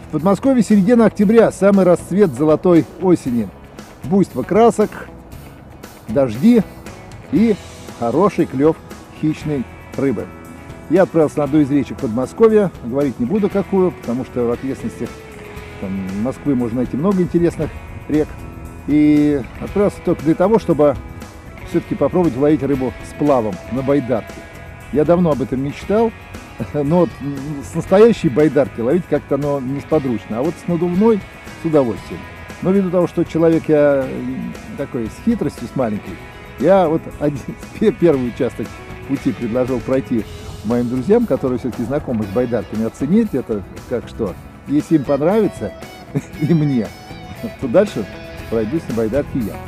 В Подмосковье середина октября, самый расцвет золотой осени. Буйство красок, дожди и хороший клев хищной рыбы. Я отправился на одну из речек Подмосковья, говорить не буду какую, потому что в окрестностях Москвы можно найти много интересных рек. И отправился только для того, чтобы все-таки попробовать ловить рыбу с плавом на байдарке. Я давно об этом мечтал, но с настоящей байдарки ловить как-то оно несподручно, а вот с надувной с удовольствием. Но ввиду того, что человек я такой с хитростью, с маленькой, я вот первый участок пути предложил пройти моим друзьям, которые все-таки знакомы с байдарками, оценить это как что. Если им понравится, и мне, то дальше пройдусь на байдарке я.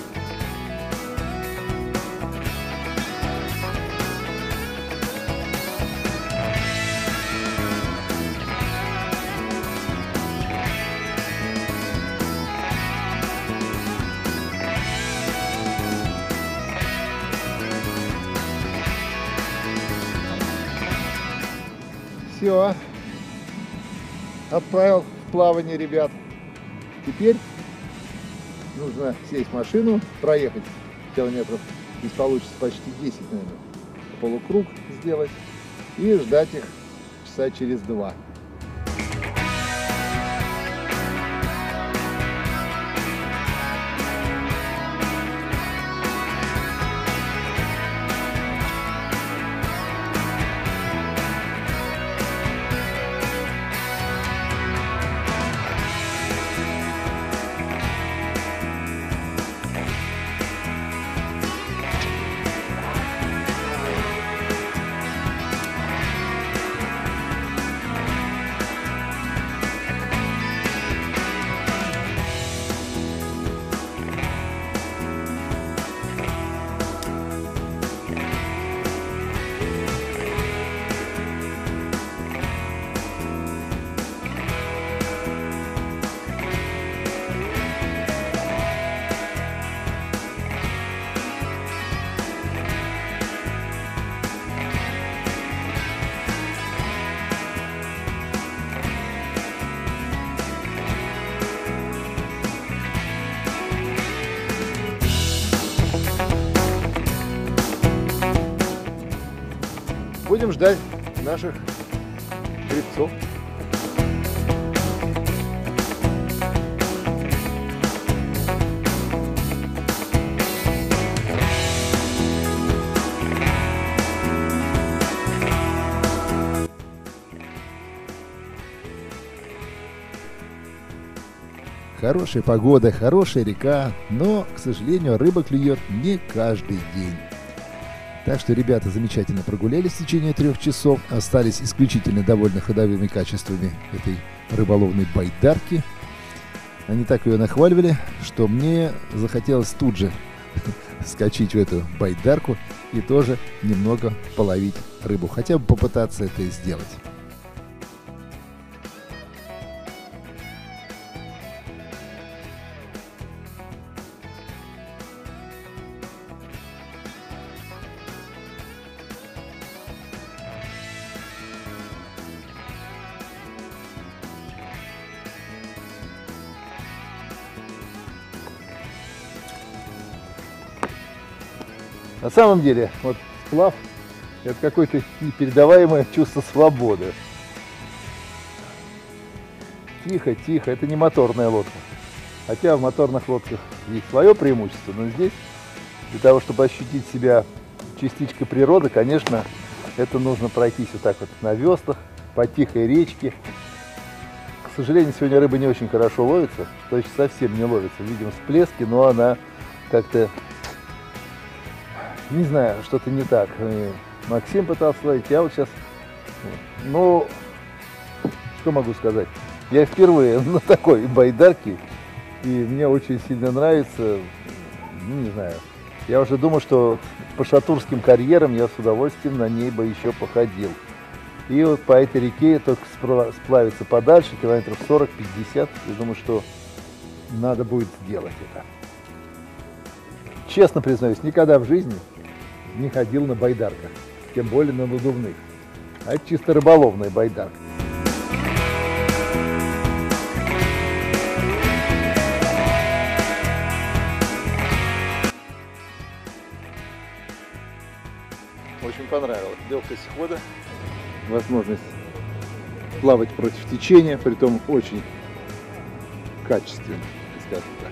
Все, отправил в плавание ребят. Теперь нужно сесть в машину, проехать километров, здесь получится почти 10, наверное, полукруг сделать и ждать их часа через 2. Будем ждать наших гребцов. Хорошая погода, хорошая река, но, к сожалению, рыба клюет не каждый день. Так что ребята замечательно прогулялись в течение 3 часов, остались исключительно довольны ходовыми качествами этой рыболовной байдарки. Они так ее нахваливали, что мне захотелось тут же скачать в эту байдарку и тоже немного половить рыбу, хотя бы попытаться это сделать. На самом деле, вот сплав – это какое-то непередаваемое чувство свободы. Тихо, тихо, это не моторная лодка. Хотя в моторных лодках есть свое преимущество, но здесь для того, чтобы ощутить себя частичкой природы, конечно, это нужно пройтись вот так вот на веслах, по тихой речке. К сожалению, сегодня рыба не очень хорошо ловится, то есть совсем не ловится. Видим всплески, но она как-то... Не знаю, что-то не так. Максим пытался ловить, я вот сейчас... Ну, что могу сказать? Я впервые на такой байдарке, и мне очень сильно нравится, ну, не знаю. Я уже думаю, что по шатурским карьерам я с удовольствием на ней бы еще походил. И вот по этой реке только сплавиться подальше, километров 40-50, я думаю, что надо будет сделать это. Честно признаюсь, никогда в жизни не ходил на байдарках, тем более на надувных. А это чисто рыболовная байдарка. очень понравилась. Легкость хода, возможность плавать против течения, притом очень качественно, скажем так.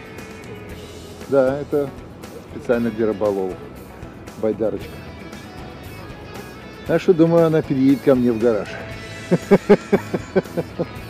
Да, это специально для рыболовов. Байдарочка. Так что, думаю, она переедет ко мне в гараж.